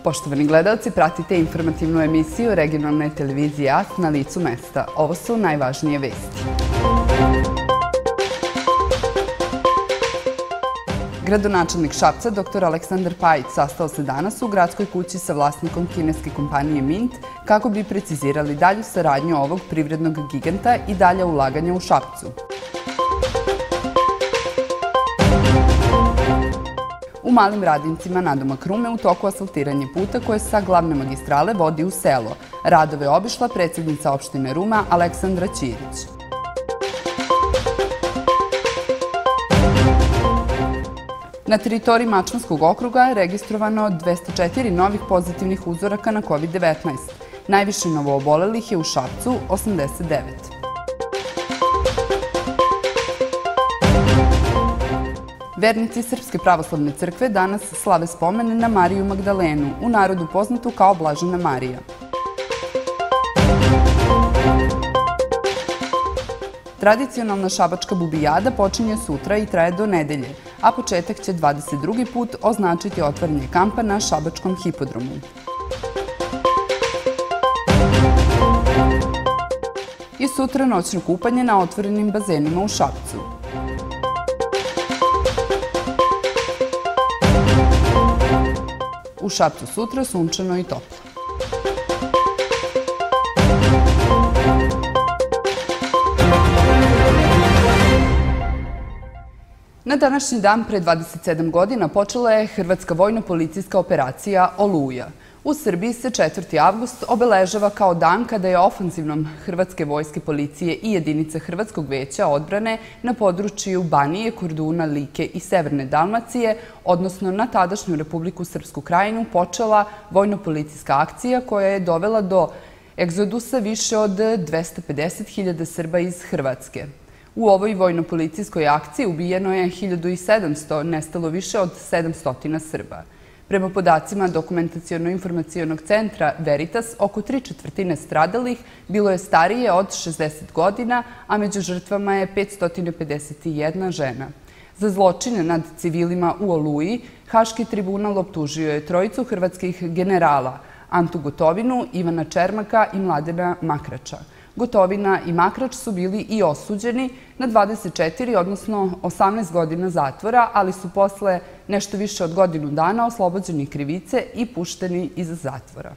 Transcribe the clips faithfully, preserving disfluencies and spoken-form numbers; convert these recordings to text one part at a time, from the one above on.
Poštovani gledalci, pratite informativnu emisiju regionalne televizije A S na licu mesta. Ovo su najvažnije vesti. Gradonačelnik Šapca, doktor Aleksandar Pajić, sastao se danas u gradskoj kući sa vlasnikom kineske kompanije Mint kako bi precizirali dalju saradnju ovog privrednog giganta i dalja ulaganja u Šapcu. U Malim Radincima nadomak Rume u toku asfaltiranje puta koje sa glavne magistrale vodi u selo. Radove obišla predsjednica opštine Ruma Aleksandra Ćirić. Na teritoriji Mačvanskog okruga je registrovano dvesta četiri novih pozitivnih uzoraka na kovid devetnaest. Najviše novoobolelih je u Šapcu, osamdeset devet. Vernici Srpske pravoslavne crkve danas slave spomen na Mariju Magdalenu, u narodu poznatu kao Blažena Marija. Tradicionalna šabačka bubijada počinje sutra i traje do nedelje, a početak će dvadeset drugi put označiti otvaranje kampa na šabačkom hipodromu. I sutra noćno kupanje na otvorenim bazenima u Šapcu. U Šapcu sutra sunčano i toplo. Na današnji dan pre dvadeset sedam godina počela je hrvatska vojno-policijska operacija Oluja. U Srbiji se četvrti avgust obeležava kao dan kada je ofanzivnom hrvatske vojske, policije i jedinice Hrvatskog veća odbrane na području Banije, Korduna, Like i Severne Dalmacije, odnosno na tadašnju Republiku Srpsku Krajinu, počela vojno-policijska akcija koja je dovela do egzodusa više od dvesta pedeset hiljada Srba iz Hrvatske. U ovoj vojno-policijskoj akciji ubijeno je hiljadu sedamsto, nestalo više od sedamsto Srba. Prema podacima Dokumentaciono-informacionog centra Veritas, oko tri četvrtine stradalih bilo je starije od šezdeset godina, a među žrtvama je petsto pedeset jedna žena. Za zločine nad civilima u Oluji, Haški tribunal optužio je trojicu hrvatskih generala, Antu Gotovinu, Ivana Čermaka i Mladena Makrača. Gotovina i Makrač su bili i osuđeni na dvadeset četiri, odnosno osamnaest godina zatvora, ali su posle nešto više od godinu dana oslobođeni krivice i pušteni iz zatvora.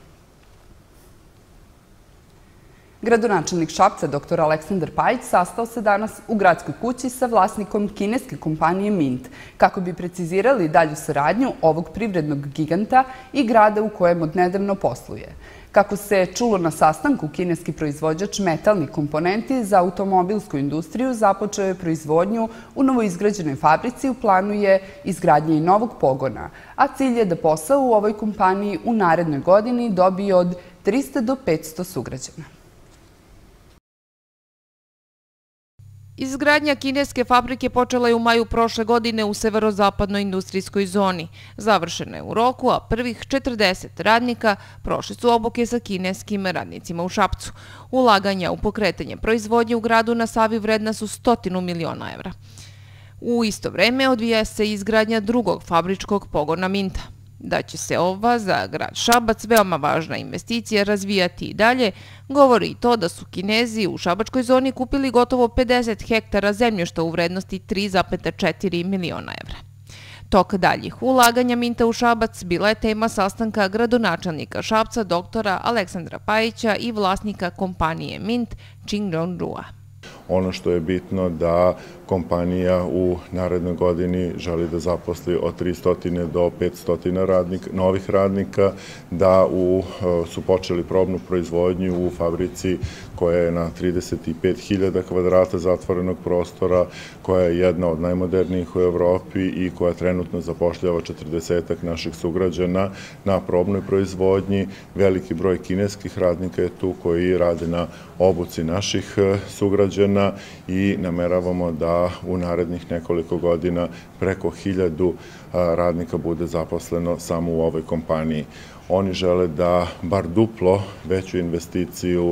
Gradonačelnik Šapca, doktor Aleksandar Pajić, sastao se danas u gradskoj kući sa vlasnikom kineske kompanije Mint kako bi precizirali dalju saradnju ovog privrednog giganta i grada u kojem odnedavno posluje. Kako se čulo na sastanku, kineski proizvođač metalnih komponenti za automobilsku industriju započeo je proizvodnju u novoizgrađenoj fabrici, u planu je izgradnje i novog pogona, a cilj je da posao u ovoj kompaniji u narednoj godini dobije od trista do petsto sugrađana. Izgradnja kineske fabrike počela je u maju prošle godine u severozapadnoj industrijskoj zoni. Završena je u roku, a prvih četrdeset radnika prošli su obuke sa kineskim radnicima u Šapcu. Ulaganja u pokretanje proizvodnje u gradu na Savi vredna su stotinu miliona evra. U isto vreme odvija se izgradnja drugog fabričkog pogona Minta. Da će se ova za grad Šabac veoma važna investicija razvijati i dalje, govori i to da su Kinezi u šabačkoj zoni kupili gotovo pedeset hektara zemljišta u vrednosti tri zarez četiri miliona evra. Tok daljih ulaganja Minta u Šabac bila je tema sastanka gradonačelnika Šapca doktora Aleksandra Pajića i vlasnika kompanije Mint Ching Rong-rua. Ono što je bitno da kompanija u narednoj godini želi da zaposli od tristo do petsto novih radnika, da su počeli probnu proizvodnju u fabrici koja je na trideset pet hiljada kvadrata zatvorenog prostora, koja je jedna od najmodernijih u Evropi i koja trenutno zapošljava četrdesetak naših sugrađana na probnoj proizvodnji. Veliki broj kineskih radnika je tu koji rade na obuci naših sugrađana i nameravamo da u narednih nekoliko godina preko hiljadu radnika bude zaposleno samo u ovoj kompaniji. oni žele da bar duplo veću investiciju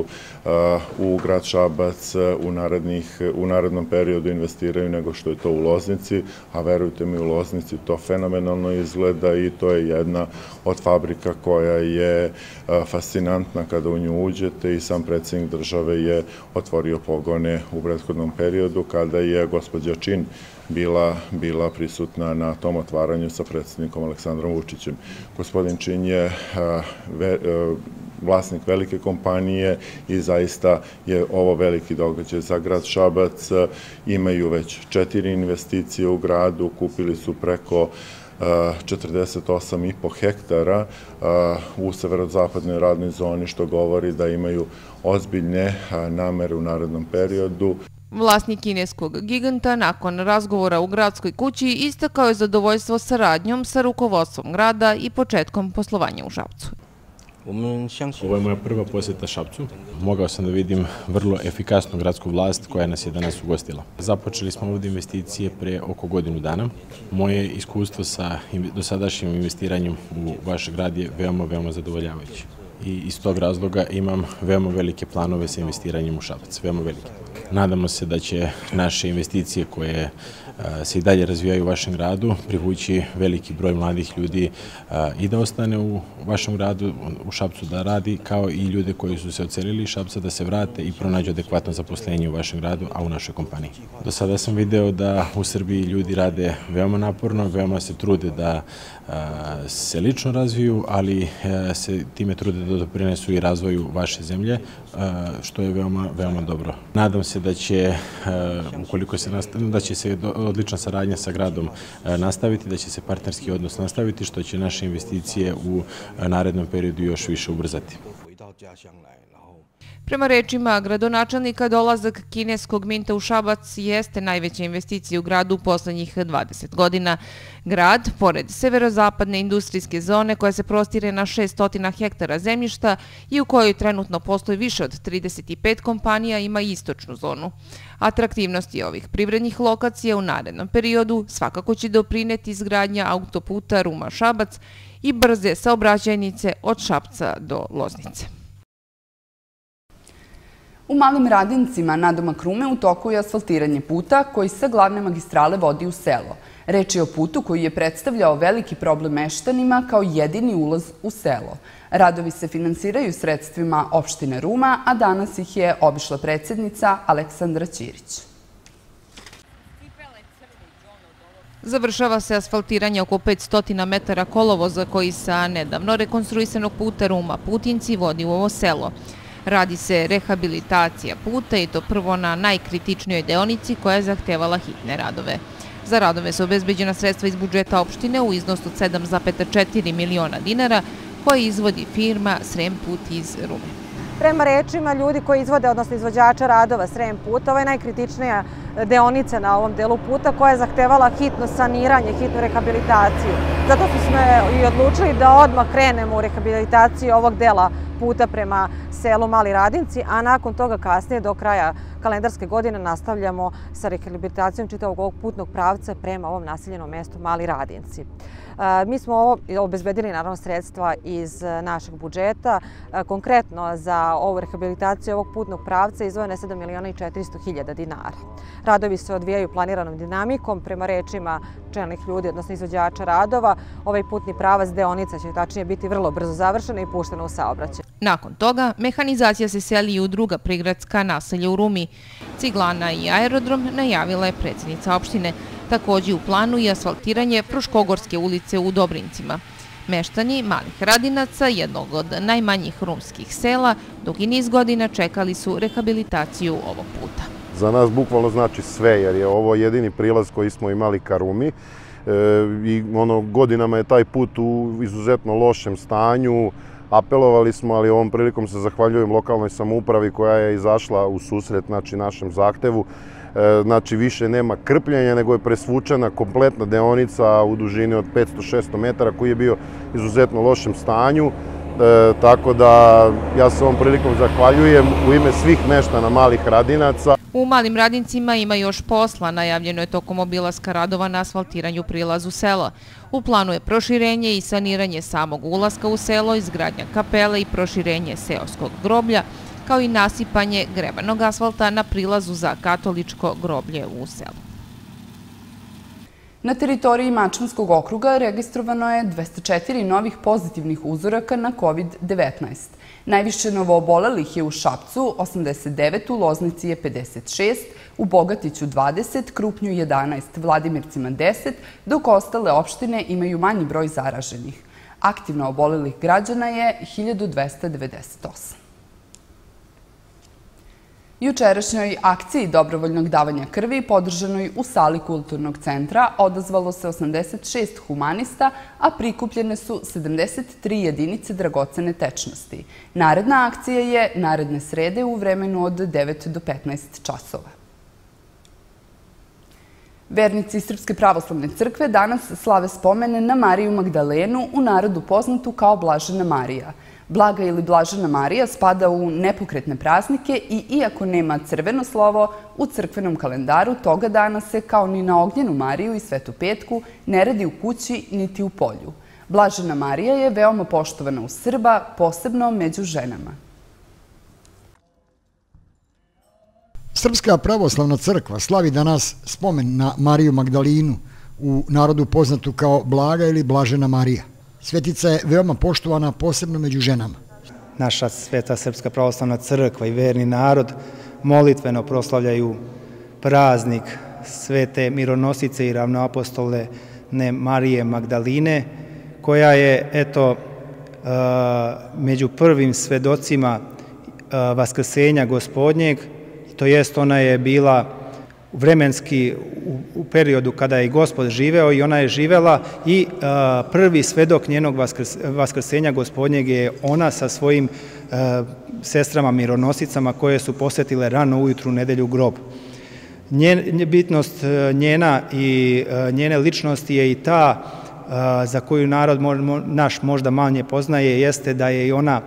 u grad Šabac u, narednih, u narednom periodu investiraju nego što je to u Loznici, a verujte mi, u Loznici to fenomenalno izgleda i to je jedna od fabrika koja je fascinantna kada u nju uđete i sam predsjednik države je otvorio pogone u prethodnom periodu kada je gospođa Čin bila, bila prisutna na tom otvaranju sa predsjednikom Aleksandrom Vučićem. Gospodin Čin je ve, vlasnik velike kompanije i zaista je ovo veliki događaj za grad Šabac. Imaju već četiri investicije u gradu, kupili su preko četrdeset osam i po hektara u severozapadnoj radnoj zoni, što govori da imaju ozbiljne namere u narednom periodu. Vlasnik kineskog giganta nakon razgovora u gradskoj kući istakao je zadovoljstvo saradnjom sa rukovodstvom grada i početkom poslovanja u Šapcu. Ovo je moja prva posjeta Šapcu. Mogao sam da vidim vrlo efikasnu gradsku vlast koja nas je danas ugostila. Započeli smo ovdje investicije pre oko godinu dana. Moje iskustvo sa dosadašnjim investiranjem u vaš grad je veoma, veoma zadovoljavajuće. I iz tog razloga imam veoma velike planove sa investiranjem u Šabac, veoma velike. Nadamo se da će naše investicije koje se i dalje razvijaju u vašem gradu privući veliki broj mladih ljudi i da ostane u vašem gradu, u Šapcu da radi, kao i ljude koji su se odselili iz Šapca da se vrate i pronađu adekvatno zaposlenje u vašem gradu, a u našoj kompaniji. Do sada sam video da u Srbiji ljudi rade veoma naporno, veoma se trude da se lično razviju, ali se time trude da doprinesu i razvoju vaše zemlje, što je veoma, veoma dobro. Nadam se da će, ukoliko se nastavi, da će se odlična saradnja sa gradom nastaviti, da će se partnerski odnos nastaviti, što će naše investicije u narednom periodu još više ubrzati. Prema rečima gradonačelnika, dolazak kineskog Minta u Šabac jeste najveća investicija u gradu u poslednjih dvadeset godina. Grad, pored severozapadne industrijske zone koja se prostire na šessto hektara zemljišta i u kojoj trenutno postoji više od trideset pet kompanija, ima i istočnu zonu. Atraktivnosti ovih privrednih lokacija u narednom periodu svakako će doprineti izgradnja autoputa Ruma-Šabac i brze saobraćajnice od Šapca do Loznice. U Malim Radincima nadomak Rume u toku je asfaltiranje puta koji sa glavne magistrale vodi u selo. Reč je o putu koji je predstavljao veliki problem meštanima kao jedini ulaz u selo. Radovi se finansiraju sredstvima opštine Ruma, a danas ih je obišla predsjednica Aleksandra Ćirić. Završava se asfaltiranje oko petsto metara kolovoza koji sa nedavno rekonstruisanog puta Ruma-Putinci vodi u ovo selo. Radi se rehabilitacija puta i to prvo na najkritičnijoj deonici koja je zahtevala hitne radove. Za radove su obezbeđena sredstva iz budžeta opštine u iznosu od sedam zarez četiri miliona dinara koje izvodi firma Srem put iz Rume. Prema rečima ljudi koji izvode, odnosno izvođača radova Srem puta, ovo je najkritičnija deonica na ovom delu puta koja je zahtevala hitno saniranje, hitnu rehabilitaciju. Zato smo i odlučili da odmah krenemo u rehabilitaciju ovog dela puta prema selu Mali Radinci, a nakon toga kasnije do kraja kalendarske godine nastavljamo sa rehabilitacijom čitavog ovog putnog pravca prema ovom naseljenom mestu Mali Radinci. Mi smo ovo obezbedili naravno sredstva iz našeg budžeta. Konkretno za ovu rehabilitaciju ovog putnog pravca izdvojeno je sedam miliona i četiristo hiljada dinara. Radovi se odvijaju planiranom dinamikom. Prema rečima čelnih ljudi, odnosno izvođača radova, ovaj putni pravac deonica će tačnije biti vrlo brzo završena i puštena u saobraćaj. Nakon toga, mehanizacija se seli i u druga prigradska naselja u Rumi. Ciglana i aerodrom najavila je predsjednica opštine. Također u planu i asfaltiranje Fruškogorske ulice u Dobrincima. Meštani Malih Radinaca, jednog od najmanjih rumskih sela, dugi niz godina čekali su rehabilitaciju ovog puta. Za nas bukvalno znači sve, jer je ovo jedini prilaz koji smo imali ka Rumi. I godinama je taj put u izuzetno lošem stanju. Apelovali smo, ali ovom prilikom se zahvaljujem lokalnoj samoupravi koja je izašla u susret našem zahtevu. Znači više nema krpljenja, nego je presvučena kompletna deonica u dužini od petsto do šesto metara koji je bio izuzetno lošem stanju. tako da ja se ovom prilikom zahvaljujem u ime svih meštana Malih Radinaca. U Malim Radincima ima još posla, najavljeno je tokom obilaska radova na asfaltiranju prilazu sela. U planu je proširenje i saniranje samog ulaska u selo, izgradnja kapele i proširenje seoskog groblja, kao i nasipanje grebanog asfalta na prilazu za katoličko groblje u selu. Na teritoriji Mačvanskog okruga registrovano je dvesta četiri novih pozitivnih uzoraka na kovid devetnaest. Najviše novoobolelih je u Šapcu osamdeset devet, u Loznici je pedeset šest, u Bogatiću dvadeset, Krupnju jedanaest, Vladimircima deset, dok ostale opštine imaju manji broj zaraženih. Aktivno obolelih građana je hiljadu dvesta devedeset osam. Jučerašnjoj akciji dobrovoljnog davanja krvi podržanoj u sali Kulturnog centra odazvalo se osamdeset šest humanista, a prikupljene su sedamdeset tri jedinice dragocene tečnosti. Naredna akcija je naredne srede u vremenu od devet do petnaest časova. Vernici Srpske pravoslavne crkve danas slave spomen na Mariju Magdalenu, u narodu poznatu kao Blažena Marija. Blaga ili Blažena Marija spada u nepokretne praznike i iako nema crveno slovo, u crkvenom kalendaru toga dana se, kao ni na Ognjenu Mariju i Svetu Petku, ne radi u kući niti u polju. Blažena Marija je veoma poštovana u Srba, posebno među ženama. Srpska pravoslavna crkva slavi danas spomen na Mariju Magdalinu, u narodu poznatu kao Blaga ili Blažena Marija. Svetica je veoma poštovana, posebno među ženama. Naša Sveta Srpska pravoslavna crkva i verni narod molitveno proslavljaju praznik Svete mironosice i ravnoapostolne Marije Magdaline, koja je, eto, među prvim svedocima Vaskrsenja Gospodnjeg, to jest ona je bila vremenski u periodu kada je i Gospod živeo i ona je živela i prvi svedok njenog Vaskrsenja Gospodnjeg je ona sa svojim sestrama mironosicama koje su posjetile rano ujutru nedelju grob. Bitnost njena i njene ličnosti je i ta za koju narod naš možda manje poznaje, jeste da je i ona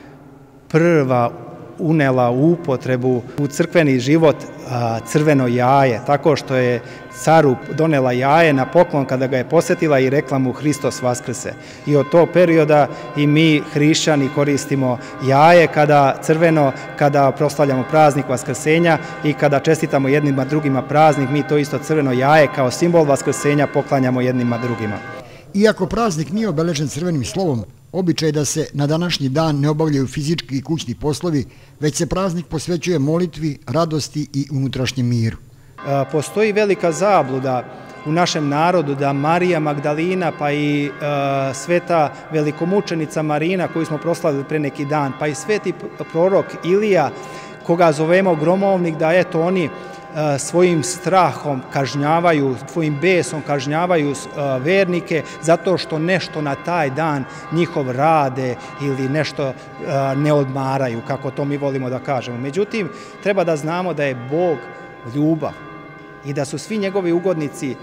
prva unela u upotrebu u crkveni život crveno jaje, tako što je caru donela jaje na poklon kada ga je posjetila i rekla mu Hristos vaskrse. I od tog perioda i mi hrišćani koristimo jaje kada crveno, kada proslavljamo praznik Vaskrsenja i kada čestitamo jednima drugima praznik, mi to isto crveno jaje kao simbol Vaskrsenja poklanjamo jednima drugima. Iako praznik nije obeležen crvenim slovom, običaj da se na današnji dan ne obavljaju fizički i kućni poslovi, već se praznik posvećuje molitvi, radosti i unutrašnjem miru. Postoji velika zabluda u našem narodu da Marija Magdalina pa i sveta velikomučenica Marina koju smo proslavili pre neki dan, pa i sveti prorok Ilija koga zovemo gromovnik, da eto oni svojim strahom kažnjavaju, svojim besom kažnjavaju vernike zato što nešto na taj dan njihov rade ili nešto ne odmaraju, kako to mi volimo da kažemo. Međutim, treba da znamo da je Bog ljubav i da su svi njegovi ugodnici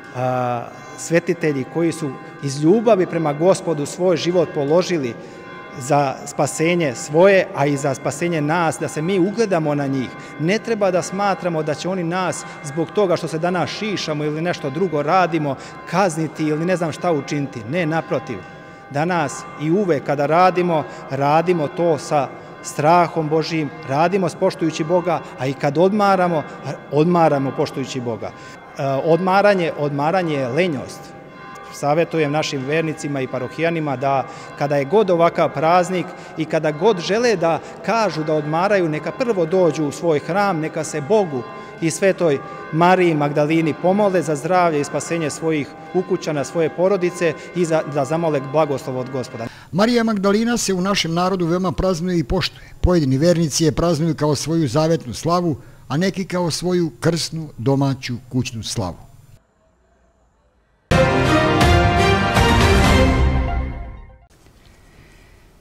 svetitelji koji su iz ljubavi prema Gospodu svoj život položili za spasenje svoje, a i za spasenje nas, da se mi ugledamo na njih. Ne treba da smatramo da će oni nas zbog toga što se danas šišamo ili nešto drugo radimo, kazniti ili ne znam šta učiniti. Ne, naprotiv. Danas i uvek kada radimo, radimo to sa strahom Božijim, radimo poštujući Boga, a i kad odmaramo, odmaramo poštujući Boga. Odmaranje, odmaranje je lenjost. Savjetujem našim vernicima i parohijanima da kada je god ovakav praznik i kada god žele da kažu da odmaraju, neka prvo dođu u svoj hram, neka se Bogu i Svetoj Mariji Magdalini pomole za zdravlje i spasenje svojih ukućana, svoje porodice i da zamole blagoslov od Gospoda. Marija Magdalina se u našem narodu veoma praznuje i poštuje. Pojedini vernici je praznuju kao svoju zavetnu slavu, a neki kao svoju krsnu, domaću, kućnu slavu.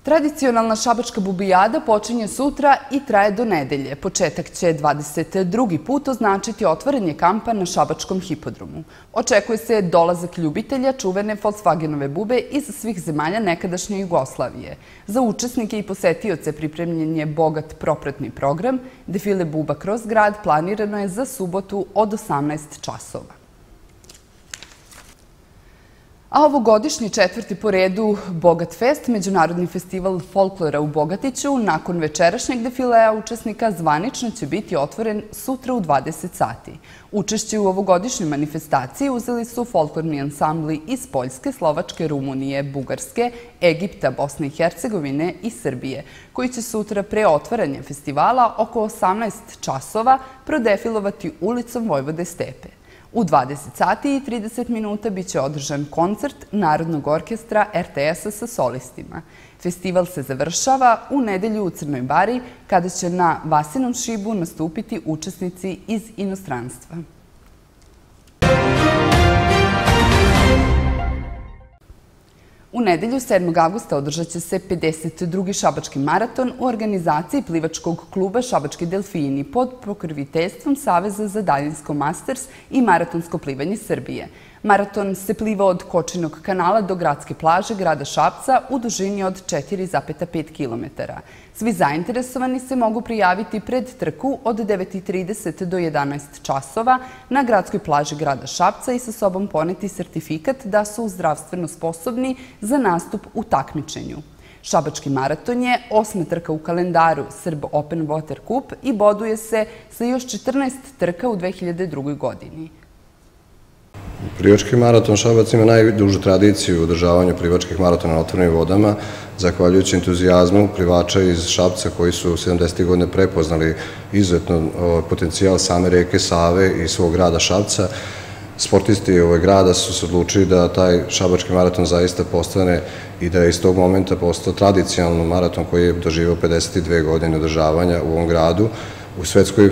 Tradicionalna šabačka bubijada počinje sutra i traje do nedelje. Početak će dvadeset drugi put označiti otvaranje kampa na šabačkom hipodromu. Očekuje se dolazak ljubitelja čuvene Volkswagenove bube iz svih zemalja nekadašnje Jugoslavije. Za učesnike i posetioce pripremljen je bogat propratni program. Defile buba kroz grad planirano je za subotu od osamnaest časova. A ovogodišnji četvrti po redu Bogat Fest, međunarodni festival folklora u Bogatiću, nakon večerašnjeg defilea učesnika zvanično će biti otvoren sutra u dvadeset sati. Učešće u ovogodišnjoj manifestaciji uzeli su folklorni ansambli iz Poljske, Slovačke, Rumunije, Bugarske, Egipta, Bosne i Hercegovine i Srbije, koji će sutra pre otvaranja festivala oko osamnaest časova prodefilovati ulicom Vojvode Stepe. U dvadeset sati i trideset minuta biće održan koncert Narodnog orkestra er te es-a sa solistima. Festival se završava u nedelju u Crnoj Bari, kada će na Vasinom šibu nastupiti učesnici iz inostranstva. U nedelju sedmog avgusta održat će se pedeset drugi šabački maraton u organizaciji plivačkog kluba Šabački delfini pod pokroviteljstvom Saveza za daljinsko masters i maratonsko plivanje Srbije. Maraton se pliva od Kočinog kanala do gradske plaže grada Šapca u dužini od četiri zarez pet kilometara. Svi zainteresovani se mogu prijaviti pred trku od devet i trideset do jedanaest časova na gradskoj plaži grada Šapca i sa sobom poneti sertifikat da su zdravstveno sposobni za nastup u takmičenju. Šabački maraton je osma trka u kalendaru Srb Open Water Cup i boduje se sa još četrnaest trka u dve hiljade drugoj. godini. Plivački maraton Šabac ima najdužu tradiciju u održavanju plivačkih maratona na otvorenim vodama, zahvaljujući entuzijazmu plivača iz Šapca koji su sedamdesetih godine prepoznali izuzetno potencijal same reke Save i svog grada Šapca. Sportisti ovog grada su se odlučili da taj šabački maraton zaista postane i da je iz tog momenta postao tradicionalno maraton koji je doživio pedeset dve godine održavanja u ovom gradu. U svetskoj,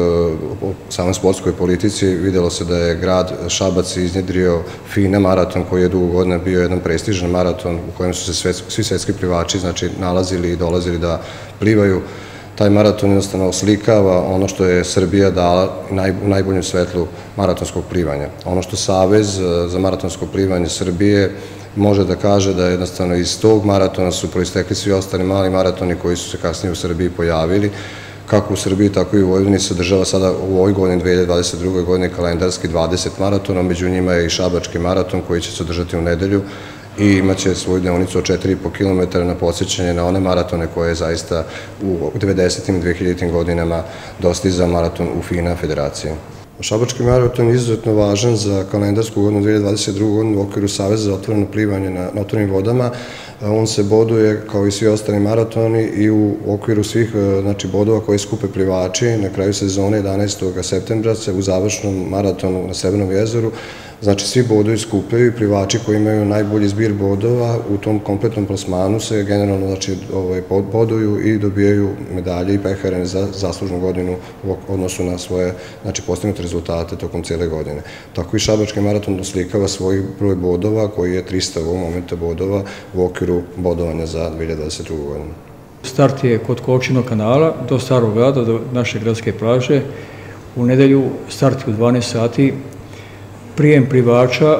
samoj sportskoj politici videlo se da je grad Šabac iznjedrio FINA maraton koji je dugo godina bio jedan prestižan maraton u kojem su se svi svetski plivači nalazili i dolazili da plivaju. Taj maraton jednostavno oslikava ono što je Srbija dala u najboljem svetlu maratonskog plivanja. Ono što Savez za maratonsko plivanje Srbije može da kaže da jednostavno iz tog maratona su proistekli svi ostali mali maratoni koji su se kasnije u Srbiji pojavili. Kako u Srbiji, tako i u Vojvodini se održava sada u ovoj godini, dve hiljade dvadeset druge. godine, kalendarski dvadeset maratona, među njima je i šabački maraton koji će se održati u nedelju i imaće svoju deonicu od četiri i po kilometara na podsjećanje na one maratone koje je zaista u devedesetim i dvehiljaditim godinama dostizao maraton u FINA federacije. Šabački maraton je izuzetno važan za kalendarsku godinu dve hiljade dvadeset druge. godine u okviru Saveza za otvoreno plivanje na otvorenim vodama. On se boduje kao i svi ostali maratoni i u okviru svih bodova koje skupe plivači. Na kraju sezone jedanaestog septembra se u završnom maratonu na Severnom jezeru, znači svi bodovi skupljaju i plivači koji imaju najbolji zbir bodova u tom kompletnom plasmanu se generalno boduju i dobijaju medalje i pehare za zaslužnu godinu u odnosu na svoje postignute rezultate tokom cijele godine. Tako i šabački maraton oslikava svoj broj bodova koji je trista u ovom momenta bodova u okviru bodovanja za dve hiljade dvadeset drugu. godinu. Start je kod Kočinog kanala do Starog grada, do naše gradske plaže. U nedelju start u dvanaest sati. Prijem plivača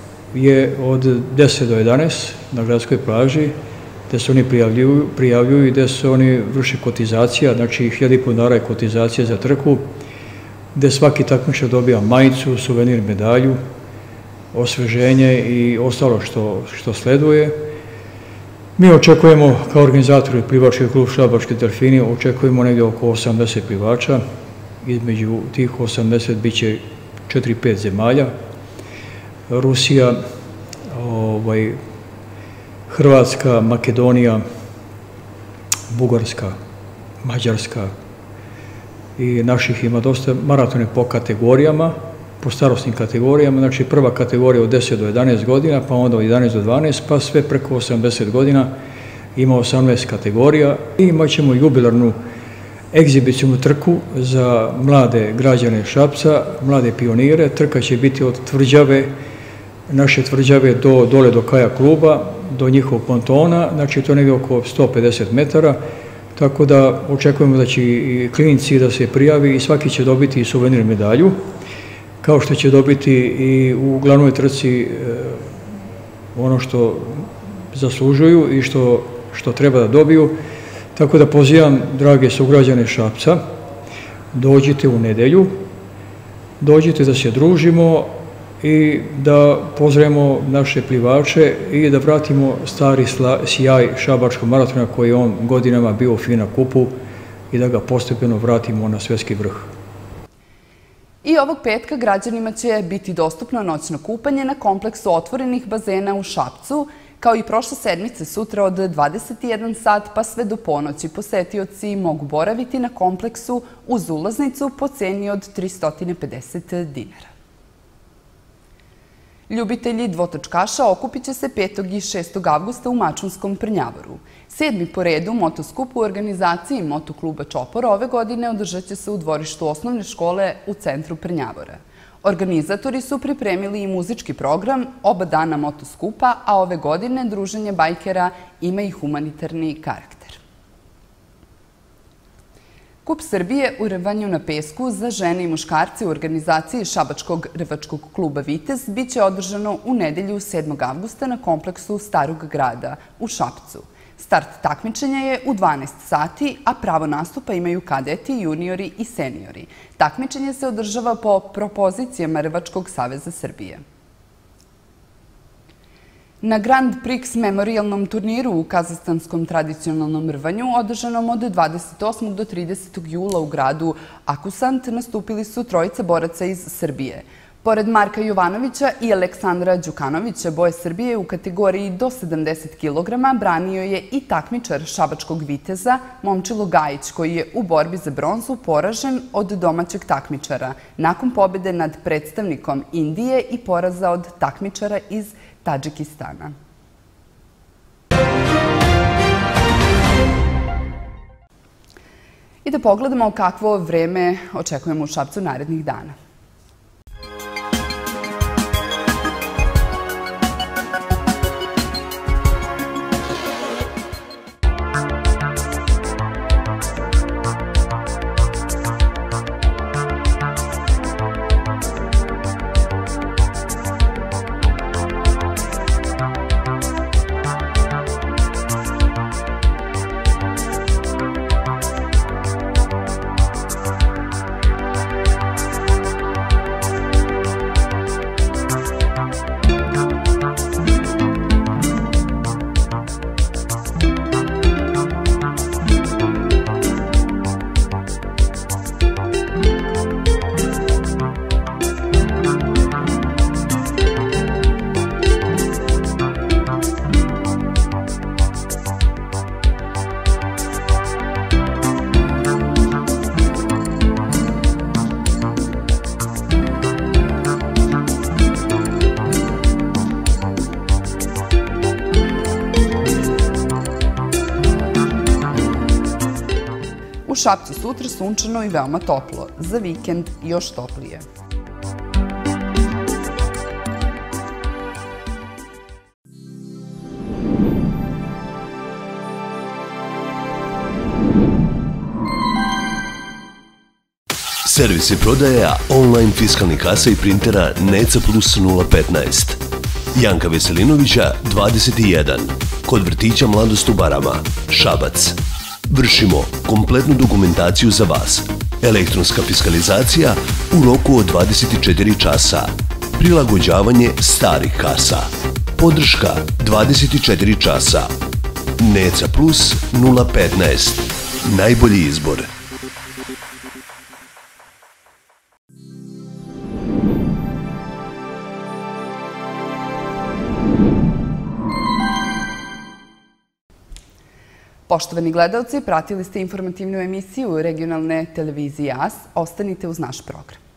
je od deset do jedanaest na gradskoj plaži, gde se oni prijavljuju i gde se oni vrše kotizacija, znači hiljadu i po dinara je kotizacija za trku, gde svaki takmičar dobija majicu, suvenir, medalju, osveženje i ostalo što sleduje. Mi očekujemo, kao organizatori plivački klub Šabački delfini, očekujemo negdje oko osamdeset plivača, između tih osamdeset bit će četiri pet zemalja, Rusija, Hrvatska, Makedonija, Bugarska, Mađarska i naših ima dosta maratone po kategorijama, po starostnim kategorijama, znači prva kategorija od deset do jedanaest godina, pa onda od jedanaest do dvanaest, pa sve preko osamdeset godina, ima osamnaest kategorija i imat ćemo jubilarnu egzibicijnu trku za mlade građane Šapca, mlade pionire. Trka će biti od tvrđave, naše tvrđave dole do kaja kluba, do njihovog pontona, znači to je negdje oko sto pedeset metara, tako da očekujemo da će i klinci da se prijavi i svaki će dobiti suvenir medalju, kao što će dobiti i u glavnoj trci ono što zaslužuju i što, što treba da dobiju. Tako da pozivam, drage sugrađane Šapca, dođite u nedelju, dođite da se družimo i da pozdravimo naše plivače i da vratimo stari sjaj šabačkog maratona koji je on godinama bio u FINA kupu i da ga postepeno vratimo na svetski vrh. I ovog petka građanima će biti dostupno noćno kupanje na kompleksu otvorenih bazena u Šapcu, kao i prošle sedmice sutra od dvadeset jedan sat pa sve do ponoći. Posetioci mogu boraviti na kompleksu uz ulaznicu po ceni od tristo pedeset dinara. Ljubitelji dvotočkaša okupit će se petog i šestog avgusta u Mačvanskom Prnjavoru. Sedmi po redu motoskup u organizaciji Motokluba Čopor ove godine održat će se u dvorištu osnovne škole u centru Prnjavora. Organizatori su pripremili i muzički program oba dana motoskupa, a ove godine druženje bajkera ima i humanitarni karakter. Kup Srbije u rvanju na pesku za žene i muškarce u organizaciji Šabačkog rvačkog kluba Vitez biće održano u nedelju sedmog avgusta na kompleksu Starog grada u Šapcu. Start takmičenja je u dvanaest sati, a pravo nastupa imaju kadeti, juniori i seniori. Takmičenje se održava po propozicijama Rvačkog saveza Srbije. Na Grand Prix memorialnom turniru u kazahstanskom tradicionalnom rvanju, održanom od dvadeset osmog do tridesetog jula u gradu Akusant, nastupili su trojica boraca iz Srbije. Pored Marka Jovanovića i Aleksandra Đukanovića, boje Srbije u kategoriji do sedamdeset kilograma branio je i takmičar šabačkog Viteza, Momčilo Gajić, koji je u borbi za bronzu poražen od domaćeg takmičara, nakon pobjede nad predstavnikom Indije i poraza od takmičara iz Tadžikistana. I da pogledamo kakvo vreme očekujemo u Šapcu narednih dana. U Šapcu sutra sunčano i veoma toplo, za vikend još toplije. Servis i prodaja online fiskalnih kasa i printera Neca Plus nula petnaest. Janka Veselinovića dvadeset jedan, kod vrtića Mladost u Barama, Šabac. Vršimo kompletnu dokumentaciju za vas. Elektronska fiskalizacija u roku od dvadeset četiri časa. Prilagođavanje starih kasa. Podrška dvadeset četiri časa. Neca Plus nula petnaest. Najbolji izbor. Poštovani gledalci, pratili ste informativnu emisiju regionalne televizije A S. Ostanite uz naš program.